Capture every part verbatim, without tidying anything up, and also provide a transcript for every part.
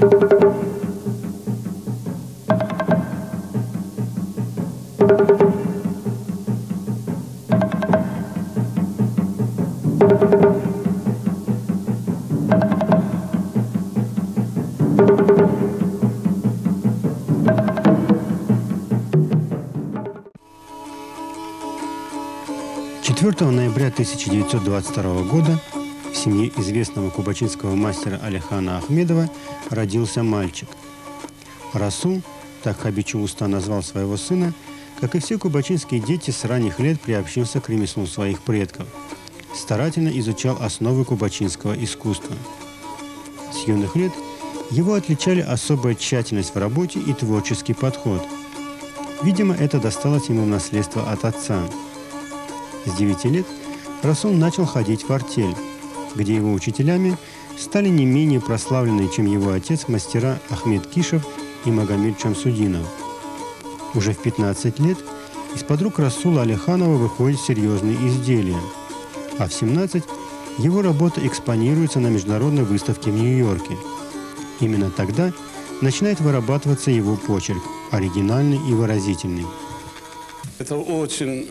четвёртого ноября тысяча девятьсот двадцать второго года в семье известного кубачинского мастера Алихана Ахмедова родился мальчик. Расул, так Хабичу Уста назвал своего сына, как и все кубачинские дети, с ранних лет приобщился к ремеслу своих предков. Старательно изучал основы кубачинского искусства. С юных лет его отличали особая тщательность в работе и творческий подход. Видимо, это досталось ему в наследство от отца. С девяти лет Расул начал ходить в артель, где его учителями стали не менее прославленные, чем его отец, мастера Ахмед Кишев и Магомед Чамсудинов. Уже в пятнадцать лет из-под рук Расула Алиханова выходят серьезные изделия, а в семнадцать его работа экспонируется на международной выставке в Нью-Йорке. Именно тогда начинает вырабатываться его почерк, оригинальный и выразительный. Это очень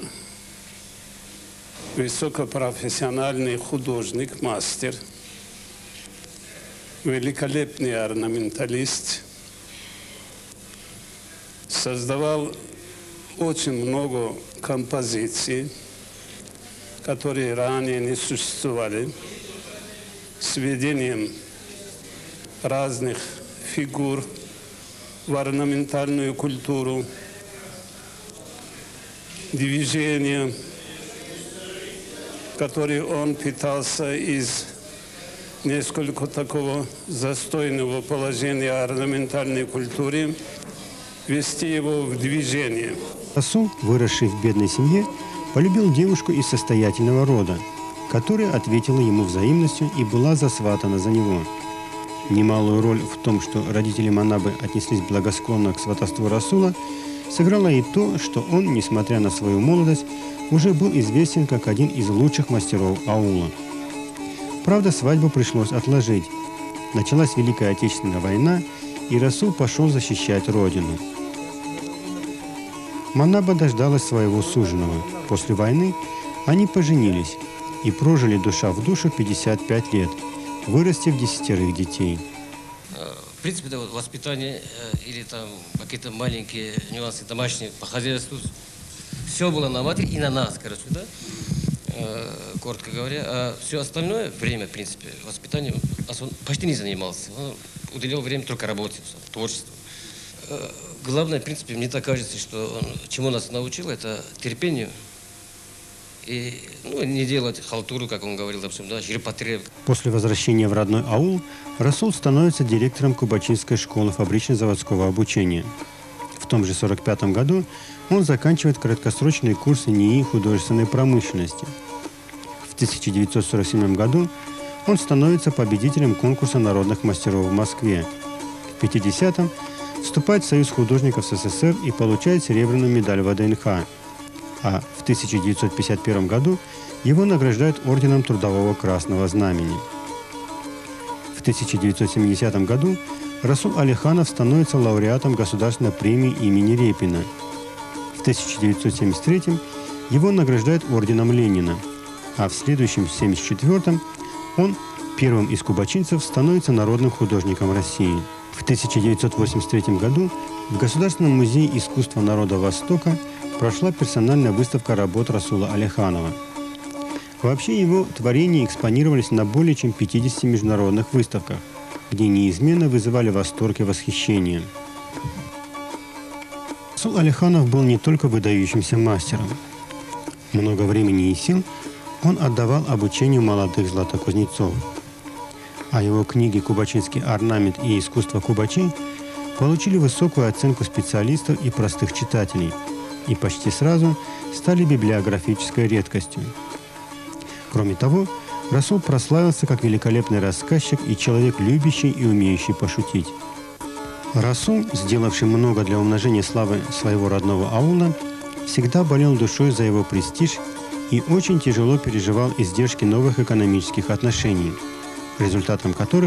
высокопрофессиональный художник, мастер, великолепный орнаменталист, создавал очень много композиций, которые ранее не существовали, с введением разных фигур в орнаментальную культуру, движения, который он пытался из несколько такого застойного положения орнаментальной культуры ввести его в движение. Расул, выросший в бедной семье, полюбил девушку из состоятельного рода, которая ответила ему взаимностью и была засватана за него. Немалую роль в том, что родители Манабы отнеслись благосклонно к сватовству Расула, сыграло и то, что он, несмотря на свою молодость, уже был известен как один из лучших мастеров аула. Правда, свадьбу пришлось отложить. Началась Великая Отечественная война, и Расул пошел защищать родину. Манаба дождалась своего суженого. После войны они поженились и прожили душа в душу пятьдесят пять лет, вырастив десятерых детей. В принципе, да, вот воспитание или там какие-то маленькие нюансы домашние по хозяйству, все было на матери и на нас, короче, да, э, коротко говоря. А все остальное время, в принципе, воспитанием почти не занимался. Он уделял время только работе, творчеству. Э, главное, в принципе, мне так кажется, что он, чему нас научил, это терпению. И ну, не делать халтуру, как он говорил, допустим, да, черепотреб. После возвращения в родной аул Расул становится директором Кубачинской школы фабрично-заводского обучения. В том же сорок пятом году он заканчивает краткосрочные курсы НИИ художественной промышленности. В тысяча девятьсот сорок седьмом году он становится победителем конкурса народных мастеров в Москве. В пятидесятом вступает в Союз художников СССР и получает серебряную медаль ВДНХ. А в тысяча девятьсот пятьдесят первом году его награждают орденом Трудового Красного Знамени. В тысяча девятьсот семидесятом году Расул Алиханов становится лауреатом Государственной премии имени Репина. В тысяча девятьсот семьдесят третьем его награждают орденом Ленина, а в следующем, семьдесят четвёртом, он первым из кубачинцев становится народным художником России. В тысяча девятьсот восемьдесят третьем году в Государственном музее искусства народа Востока прошла персональная выставка работ Расула Алиханова. Вообще его творения экспонировались на более чем пятидесяти международных выставках, где неизменно вызывали восторг и восхищение. Расул Алиханов был не только выдающимся мастером. Много времени и сил он отдавал обучению молодых златокузнецов. А его книги «Кубачинский орнамент» и «Искусство кубачей» получили высокую оценку специалистов и простых читателей и почти сразу стали библиографической редкостью. Кроме того, Расул прославился как великолепный рассказчик и человек, любящий и умеющий пошутить. Расул, сделавший много для умножения славы своего родного аула, всегда болел душой за его престиж и очень тяжело переживал издержки новых экономических отношений, результатом которых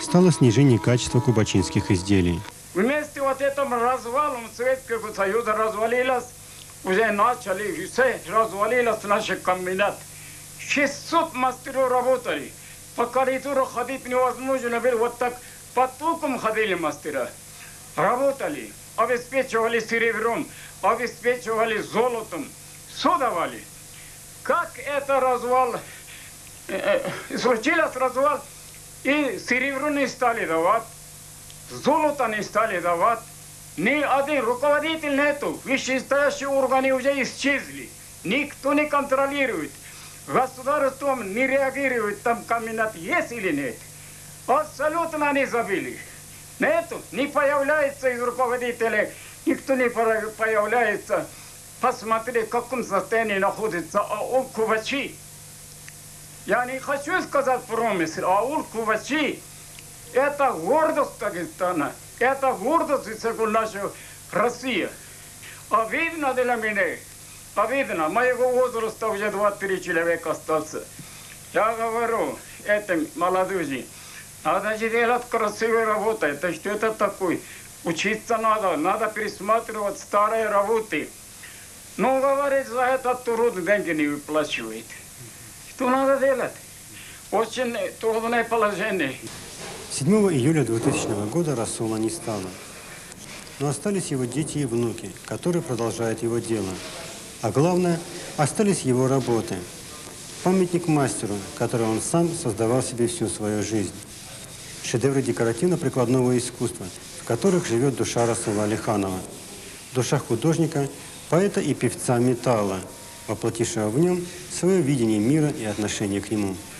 стало снижение качества кубачинских изделий. Вместе вот этим развалом Советского Союза развалилось, уже начали, все развалилось наш комбинат. шестьсот мастеров работали. По коридору ходить невозможно было, вот так под током ходили мастера. Работали, обеспечивали серебром, обеспечивали золотом, все давали. Как это развал, э, э, случилось развал, и серебро не стали давать, золото не стали давать, ни один руководитель нету, вышестоящие органы уже исчезли, никто не контролирует, государством не реагирует, там комбинат есть или нет, абсолютно не забили. Нету, не появляется из руководителей, никто не появляется. Посмотри, в каком состоянии находится аул Кубачи. Я не хочу сказать промысел, аул Кубачи – это гордость Дагестана, это гордость всего нашего России. А видно для меня, а видно, моего возраста уже два-три человека остался. Я говорю этим молодежи, надо же делать красивую работу, это что это такое? Учиться надо, надо пересматривать старые работы. Но, говорит, за этот труд деньги не выплачивает. Что надо делать? Очень трудное положение. седьмого июля двухтысячного года Расула не стало. Но остались его дети и внуки, которые продолжают его дело. А главное, остались его работы. Памятник мастеру, который он сам создавал себе всю свою жизнь. Шедевры декоративно-прикладного искусства, в которых живет душа Расула Алиханова. Душа художника, поэта и певца металла, воплотившего в нем свое видение мира и отношение к нему.